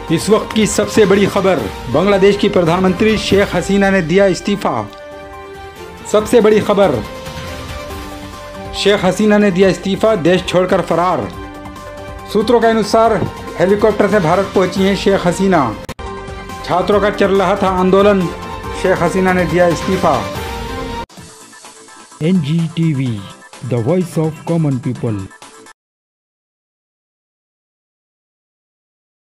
इस वक्त की सबसे बड़ी खबर, बांग्लादेश की प्रधानमंत्री शेख हसीना ने दिया इस्तीफा। सबसे बड़ी खबर, शेख हसीना ने दिया इस्तीफा, देश छोड़कर फरार। सूत्रों के अनुसार हेलीकॉप्टर से भारत पहुंची हैं शेख हसीना। छात्रों का चल रहा था आंदोलन, शेख हसीना ने दिया इस्तीफा। NGTV, the voice of common people।